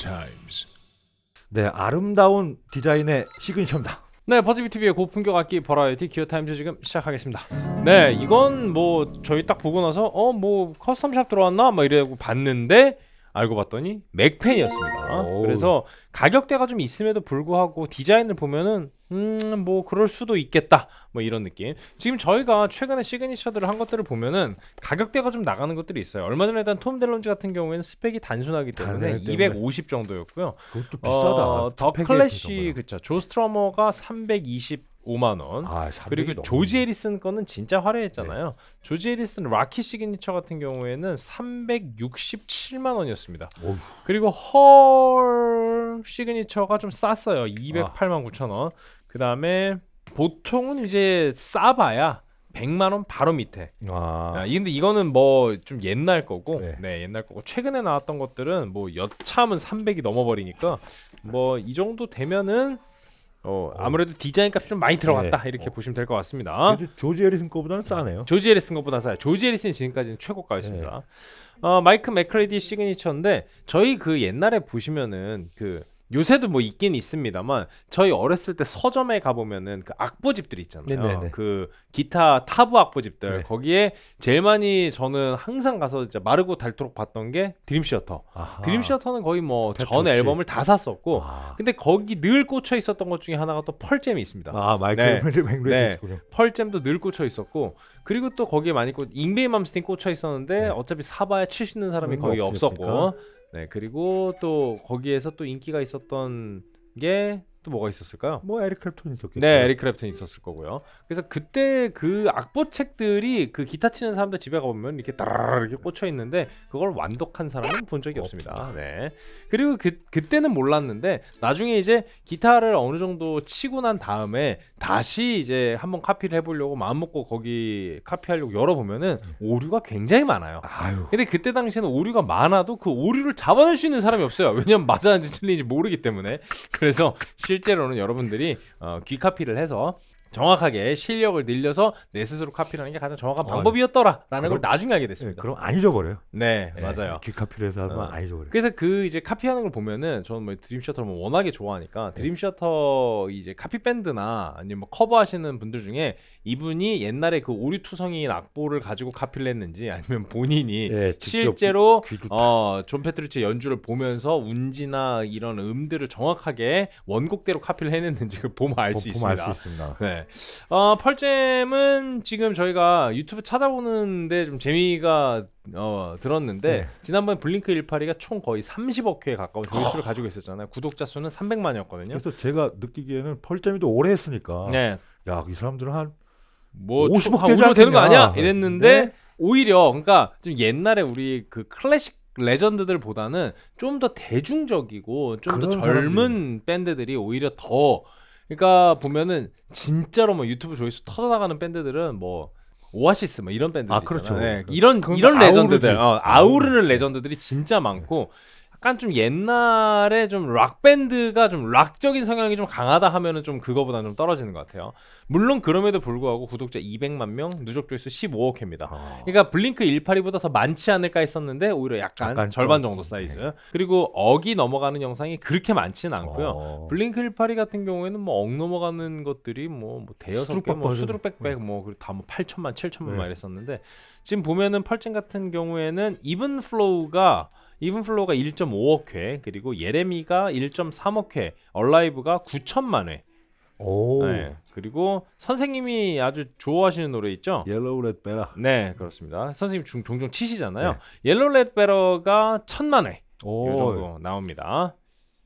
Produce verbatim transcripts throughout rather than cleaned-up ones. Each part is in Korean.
Times. 네, 아름다운 디자인의 시그니처입니다. 네, 버즈비티비의 고품격 악기 버라이어티 기어타임즈 지금 시작하겠습니다. 네, 이건 뭐 저희 딱 보고 나서 어 뭐 커스텀샵 들어왔나? 막 이러고 봤는데 알고 봤더니 맥펜이었습니다. 오. 그래서 가격대가 좀 있음에도 불구하고 디자인을 보면은 음 뭐 그럴 수도 있겠다 뭐 이런 느낌. 지금 저희가 최근에 시그니처들을 한 것들을 보면은 가격대가 좀 나가는 것들이 있어요. 얼마 전에 일단 톰 델론즈 같은 경우에는 스펙이 단순하기 때문에 이백오십 정도였고요. 그것도 비싸다. 어, 더 클래시 그쵸. 조 스트러머가 삼백이십오만 원. 아, 그리고 조지 해리슨 거는 진짜 화려했잖아요. 네. 조지 해리슨 락키 시그니처 같은 경우에는 삼백육십칠만 원이었습니다. 오우. 그리고 헐 시그니처가 좀 쌌어요. 이백팔만 구천 원. 그 다음에 보통은 이제 싸봐야 백만 원 바로 밑에. 아. 아, 근데 이거는 뭐 좀 옛날 거고, 네. 네, 옛날 거고 최근에 나왔던 것들은 뭐 여참은 삼백이 넘어버리니까 뭐 이 정도 되면은 어 아무래도 디자인 값이 좀 많이 들어갔다. 네. 이렇게 어. 보시면 될 것 같습니다. 그래도 조지 해리슨 거보다는 싸네요. 조지 해리슨 거보다 싸요. 조지 해리슨이 지금까지는 최고가였습니다. 네. 어 마이크 맥크레디 시그니처인데 저희 그 옛날에 보시면은 그 요새도 뭐 있긴 있습니다만 저희 어렸을 때 서점에 가보면은 그 악보집들 있잖아요. 네네네. 그 기타 타브 악보집들. 네. 거기에 제일 많이 저는 항상 가서 진짜 마르고 닳도록 봤던 게 드림시어터. 아하. 드림시어터는 거의 뭐 전 앨범을 다 샀었고 아. 근데 거기 늘 꽂혀 있었던 것 중에 하나가 또 펄잼이 있습니다. 아 마이클 네. 맥레디 네. 펄잼도 늘 꽂혀 있었고 그리고 또 거기에 많이 꽂 잉베이 맘스틴 꽂혀 있었는데 네. 어차피 사봐야 칠 수 있는 사람이 거의 없었고 네, 그리고 또 거기에서 또 인기가 있었던 게 또 뭐가 있었을까요? 뭐 에릭 크랩톤 있었겠죠. 네, 에릭 크랩톤 있었을 거고요. 그래서 그때 그 악보책들이 그 기타 치는 사람들 집에 가보면 이렇게 따라라라 이렇게 꽂혀 있는데 그걸 완독한 사람은 본 적이 없습니다. 네. 그리고 그 그때는 몰랐는데 나중에 이제 기타를 어느 정도 치고 난 다음에 다시 이제 한번 카피를 해보려고 마음 먹고 거기 카피하려고 열어보면은 오류가 굉장히 많아요. 아유. 근데 그때 당시에는 오류가 많아도 그 오류를 잡아낼 수 있는 사람이 없어요. 왜냐면 맞았는지 틀린지 모르기 때문에. 그래서 실제로는 여러분들이 어, 귀 카피를 해서 정확하게 실력을 늘려서 내 스스로 카피를 하는 게 가장 정확한 방법이었더라라는 걸 나중에 알게 됐습니다. 네, 그럼 안 잊어버려요. 네, 네, 맞아요. 귀 카피를 해서 하면 어. 안 잊어버려요. 그래서 그 이제 카피하는 걸 보면은 저는 뭐 드림시어터를 뭐 워낙에 좋아하니까 네. 드림시어터 이제 카피 밴드나 아니면 뭐 커버하시는 분들 중에 이분이 옛날에 그 오류투성이인 악보를 가지고 카피를 했는지 아니면 본인이 네, 실제로 어, 존 패트리치의 연주를 보면서 운지나 이런 음들을 정확하게 원곡대로 카피를 해냈는지 그 보면 알 수 있습니다. 알 수 있습니다. 네. 어, 펄잼은 지금 저희가 유튜브 찾아보는데 좀 재미가 어, 들었는데 네. 지난번에 블링크 일팔이가 총 거의 삼십억 회 가까운 조회수를 가지고 있었잖아요. 구독자 수는 삼백만이었거든요. 그래서 제가 느끼기에는 펄잼이도 오래 했으니까 네. 야, 이 사람들은 한 뭐 오십억 되는 거 아니야? 이랬는데 네. 오히려 그러니까 좀 옛날에 우리 그 클래식 레전드들보다는 좀 더 대중적이고 좀 더 젊은 사람들이. 밴드들이 오히려 더 그러니까 보면은 진짜로 뭐 유튜브 조회수 터져나가는 밴드들은 뭐 오아시스 뭐 이런 밴드들 아, 있잖아요. 그렇죠. 네, 이런 이런 레전드들 어, 아우르는 레전드들이 진짜 많고 약간 좀 옛날에 좀 락 밴드가 좀 락적인 성향이 좀 강하다 하면은 좀 그거보다는 좀 떨어지는 것 같아요. 물론 그럼에도 불구하고 구독자 이백만 명, 누적 조회수 십오억 회입니다. 어. 그러니까 블링크 일팔이보다 더 많지 않을까 했었는데 오히려 약간, 약간 절반 좀, 정도 사이즈. 네. 그리고 억이 넘어가는 영상이 그렇게 많지는 않고요. 어. 블링크 일팔이 같은 경우에는 뭐 억 넘어가는 것들이 뭐, 뭐 대여섯 개, 뭐 수두룩백백, 뭐 다 뭐 팔천만, 칠천만 네. 이랬었는데 지금 보면은 펄잼 같은 경우에는 이븐 플로우가 이븐 플로우가 일점오억 회, 그리고 예레미가 일점삼억 회, 얼라이브가 구천만 회. 오. 네, 그리고 선생님이 아주 좋아하시는 노래 있죠? 옐로우 레드 베러. 네, 그렇습니다. 선생님 중, 종종 치시잖아요. 네. 옐로우 레드 베러가 천만 회. 오. 이 정도 나옵니다.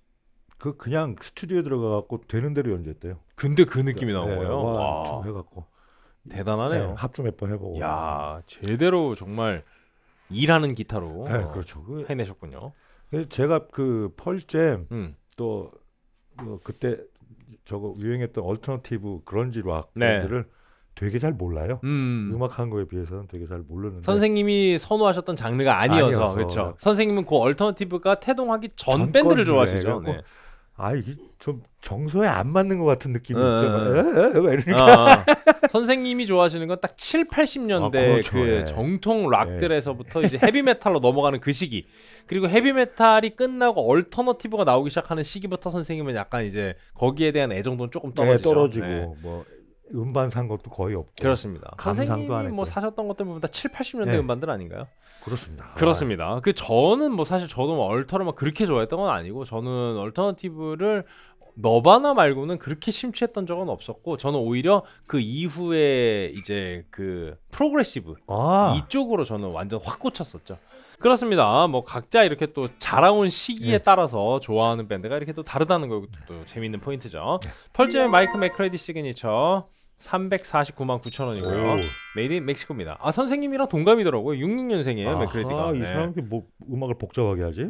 그 그냥 스튜디오에 들어가 갖고 되는 대로 연주했대요. 근데 그 느낌이 나온 네, 거예요. 와, 해갖고 대단하네요. 네, 합주 몇 번 해보고. 야, 제대로 정말 일하는 기타로 네, 그렇죠. 해내셨군요. 제가 그 펄잼 음. 또 뭐 그때 저거 유행했던 얼터너티브 그런지 락들을 네. 되게 잘 몰라요. 음. 음악한 거에 비해서는 되게 잘 모르는데 선생님이 선호하셨던 장르가 아니어서, 아니어서 그렇죠. 선생님은 그 얼터너티브가 태동하기 전, 전 밴드를 좋아하시죠. 네. 아 이게 좀 정서에 안 맞는 것 같은 느낌이 어, 있죠. 왜 이러니까. 어, 선생님이 좋아하시는 건 딱 칠, 팔십 년대 아, 그렇죠. 그 네. 정통 락들에서부터 네. 이제 헤비메탈로 넘어가는 그 시기. 그리고 헤비메탈이 끝나고 얼터너티브가 나오기 시작하는 시기부터 선생님은 약간 이제 거기에 대한 애정도는 조금 떨어지죠. 네, 떨어지고 네. 뭐 음반 산 것도 거의 없고. 그렇습니다. 선생님이 뭐 사셨던 것들 보면 다 칠, 팔십 년대 네. 음반들 아닌가요? 그렇습니다. 그렇습니다. 아. 그 저는 뭐 사실 저도 뭐 얼터를 막 그렇게 좋아했던 건 아니고 저는 얼터너티브를 너바나 말고는 그렇게 심취했던 적은 없었고 저는 오히려 그 이후에 이제 그 프로그레시브 아. 이쪽으로 저는 완전 확 꽂혔었죠. 그렇습니다. 뭐 각자 이렇게 또 자라온 시기에 네. 따라서 좋아하는 밴드가 이렇게 또 다르다는 거 또 재밌는 포인트죠. 네. 펄즈의 마이크 맥크레디 시그니처 삼백사십구만 구천 원이고요. 메이드 인 멕시코입니다. 아 선생님이랑 동갑이더라고요. 육십육 년생이에요. 아하, 맥크레디가. 이 사람이 네. 뭐 음악을 복잡하게 하지?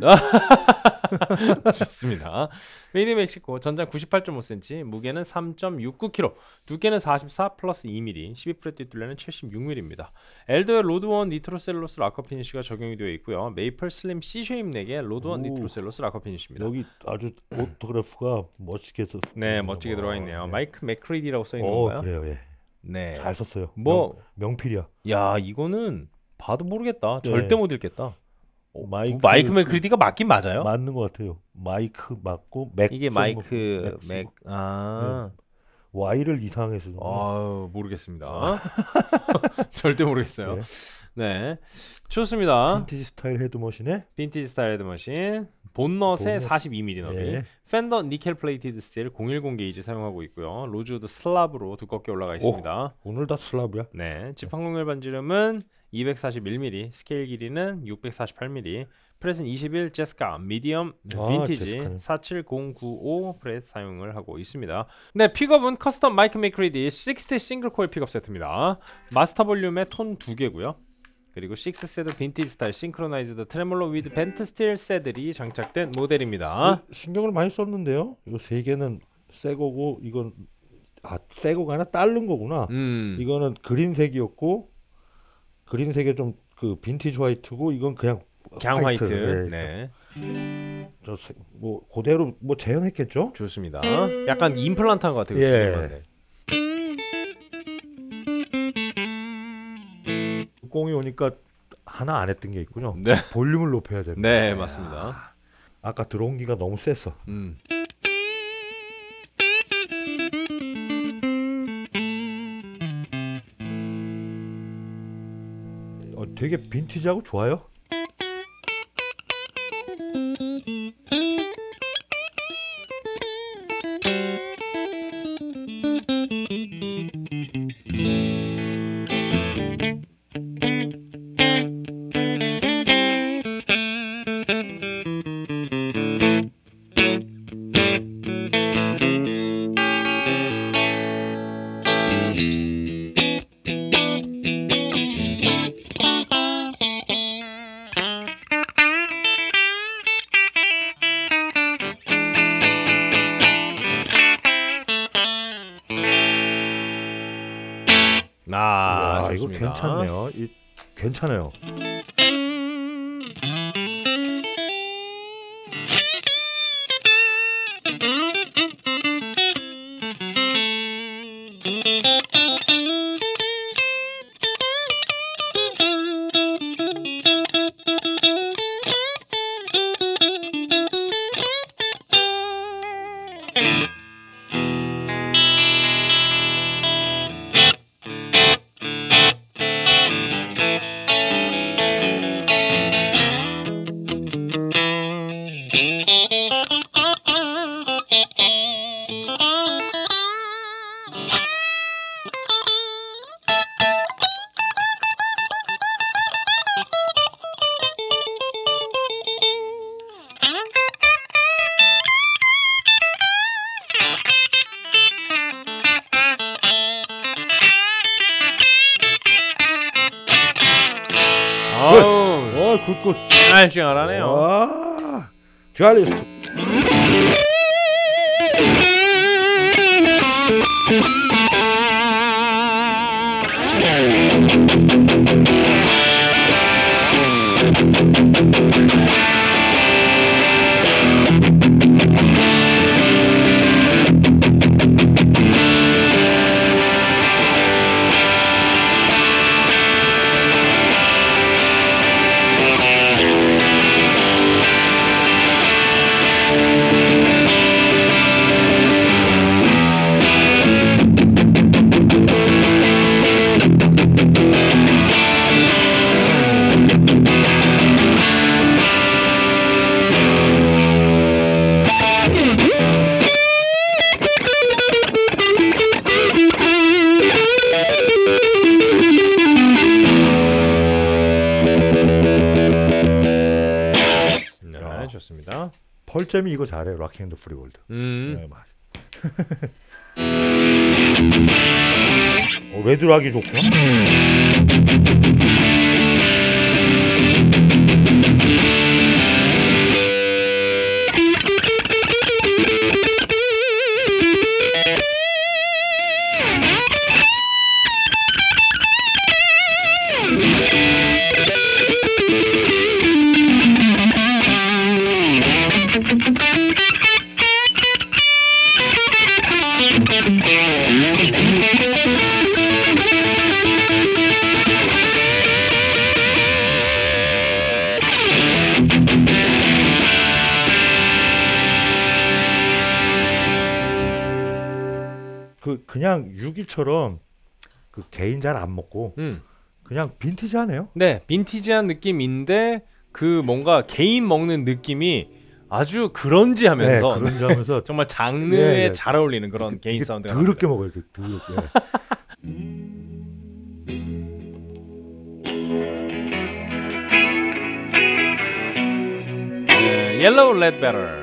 좋습니다. 메이드 인 멕시코 전장 구십팔 점 오 센티미터, 무게는 삼 점 육구 킬로그램, 두께는 사십사 플러스 이 밀리미터, 십이 프렛 뒷둘레는 칠십육 밀리미터입니다. 엘더의 로드원 니트로셀로스 락커 피니쉬가 적용이 되어 있고요. 메이플 슬림 C 쉐입 넥의 로드원 니트로셀로스 락커 피니쉬입니다. 여기 아주 오토그래프가 멋지게 써. 네, 멋지게 들어가 있네요. 네. 마이크 맥크레디라고 써 있는 건가요? 그래요, 예. 네, 잘 썼어요. 뭐 명, 명필이야. 야, 이거는 봐도 모르겠다. 네. 절대 못 읽겠다. 어, 마이크, 마이크 맥크리디가 맞긴 맞아요? 맞는 것 같아요. 마이크 맞고 맥 이게 마이크 맥 아 네. Y를 이상해서 아 모르겠습니다. 절대 모르겠어요. 네. 네, 좋습니다. 빈티지 스타일 헤드머신에 빈티지 스타일 헤드머신 본넛에 사십이 밀리미터 너비, 네. 펜더 니켈 플레이티드 스틸 공일공 게이지 사용하고 있고요. 로즈우드 슬랍으로 두껍게 올라가 있습니다. 오, 오늘 다 슬랍이야? 네, 지팡공률 반지름은 이백사십일 밀리미터, 스케일 길이는 육백사십팔 밀리미터, 프렛은 이십일, 제스카 미디엄 아, 빈티지 제스카는. 사칠공구오 프렛 사용을 하고 있습니다. 네, 픽업은 커스텀 마이크 맥크리디 육십 싱글 코일 픽업 세트입니다. 마스터 볼륨의 톤 두 개고요. 그리고 육 세드 빈티지 스타일 싱크로나이즈드 트레몰로 위드 벤트 스틸 세들이 장착된 모델입니다. 신경을 많이 썼는데요. 이 세 개는 새 거고 이건 아, 새 거가 아니라 따른 거구나. 음. 이거는 그린색이었고 그린색에 좀 그 빈티지 화이트고 이건 그냥 그냥 화이트. 화이트. 네. 저 뭐 그대로 뭐 재현했겠죠? 좋습니다. 약간 임플란트한 것 같아요. 예. 공이 오니까 하나 안 했던 게 있군요. 네. 볼륨을 높여야 됩니다. 네, 맞습니다. 아, 아까 들어온 기가 너무 셌어. 음. 어, 되게 빈티지하고 좋아요. 아, 야, 이거 괜찮네요. 이 괜찮아요. 어우, 굿굿. 짤짤하네요. 와, 듀얼리스트. 펄잼이 이거 잘해. 락킹 앤드 프리월드. 음. 네, 맞아. 어, 레드락이 좋구나. 그 그냥 유기처럼 그 개인 잘 안 먹고 음. 그냥 빈티지하네요. 네, 빈티지한 느낌인데 그 뭔가 개인 먹는 느낌이 아주 그런지하면서 네, 그런지하면서 정말 장르에 네, 네. 잘 어울리는 그런 이게, 개인 이게 사운드가 더럽게 먹어요. 이렇게 더럽게. 네, 옐로우 레드베럴.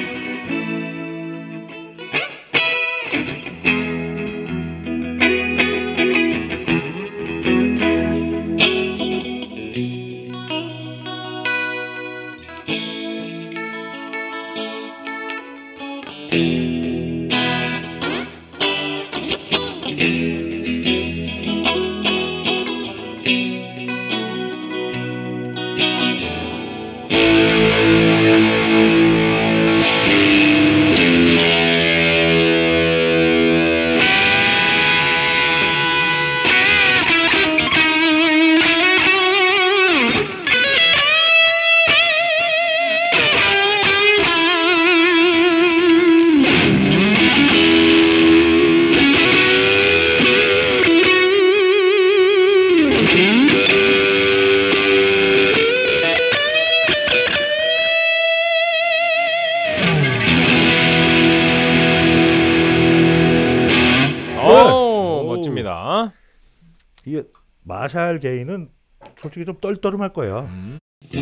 멋집니다. 이게 마샬 게이는 솔직히 좀 떨떠름할 거예요. 음.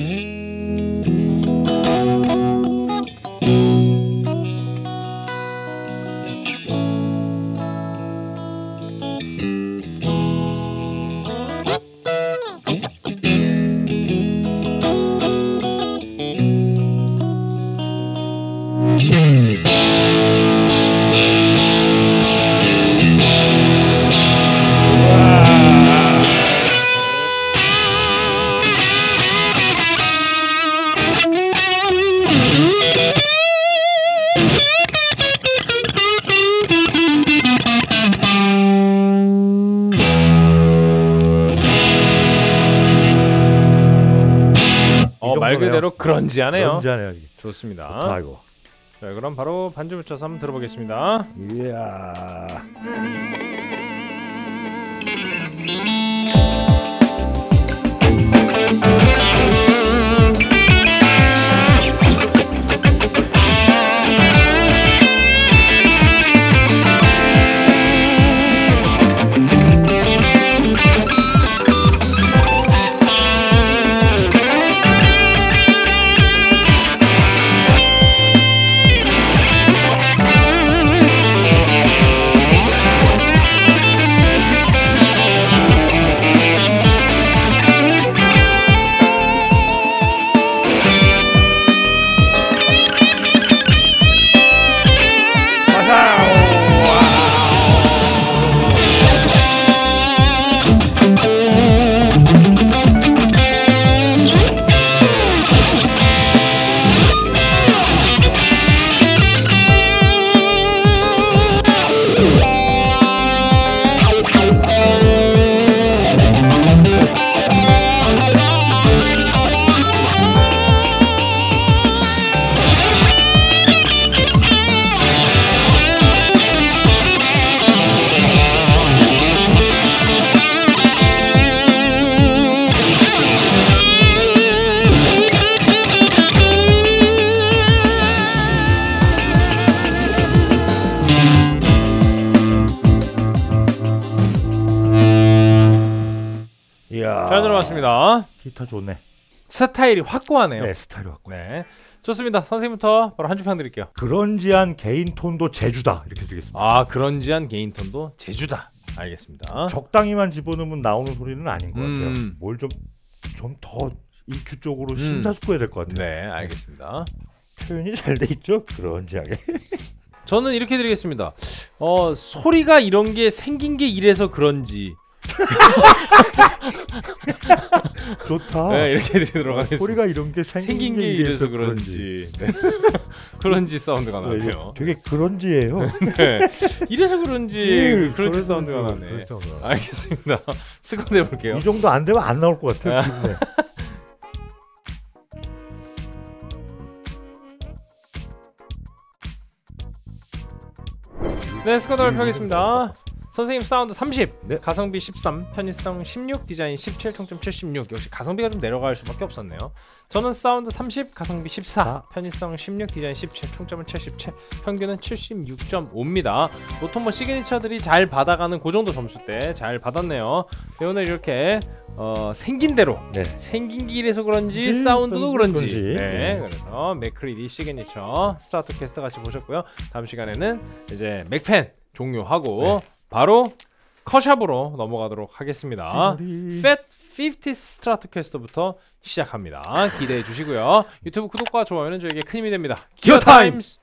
어, 말 그대로 그런지하네요. 그런지하네요. 이게. 좋습니다. 좋다 이거. 자, 그럼 바로 반주 붙여서 한번 들어보겠습니다. 이야. 잘 들어봤습니다. 기타 좋네. 스타일이 확고하네요. 네, 스타일이 확고. 네. 좋습니다. 선생님부터 바로 한 줄 평 드릴게요. 그런지한 개인 톤도 제주다 이렇게 드리겠습니다. 아 그런지한 개인 톤도 제주다. 알겠습니다. 적당히만 집어넣으면 나오는 소리는 아닌 것 같아요. 음. 뭘 좀 좀 더 이큐 쪽으로 음. 심사숙고해야 될 것 같아요. 네, 알겠습니다. 표현이 잘 돼 있죠? 그런지하게. 저는 이렇게 드리겠습니다. 어 소리가 이런 게 생긴 게 이래서 그런지. 좋다. 네, 이렇게 드리도록 하겠습니다. 소리가 이런 게 생긴, 생긴 게 이래서 그런지. 네. 그런지 사운드가 나네요. 되게 그런지예요. 네. 이래서 그런지 예, 그런지 사운드가 나네. 그런지 사운드가. 알겠습니다. 스쿼드 해볼게요. 이 정도 안 되면 안 나올 것 같아요. 기분에. 네, 스쿼드 발표하겠습니다. 선생님 사운드 삼십, 네. 가성비 십삼, 편의성 십육, 디자인 십칠, 총점 칠십육. 역시 가성비가 좀 내려갈 수밖에 없었네요. 저는 사운드 삼십, 가성비 십사, 편의성 십육, 디자인 십칠, 총점은 칠십칠, 평균은 칠십육 점 오입니다. 보통 뭐 시그니처들이 잘 받아가는 그 정도 점수대 잘 받았네요. 네, 오늘 이렇게 어, 생긴 대로 네. 생긴 길에서 그런지 음, 사운드도 그런지, 그런지. 네, 네. 그래서 맥크리디 시그니처 스트라토캐스터 같이 보셨고요. 다음 시간에는 이제 맥펜 종료하고 네. 바로 컷샵으로 넘어가도록 하겠습니다. 찌머리. 팻 오십 스트라토캐스터부터 시작합니다. 기대해 주시고요. 유튜브 구독과 좋아요는 저에게 큰 힘이 됩니다. 기어 타임스!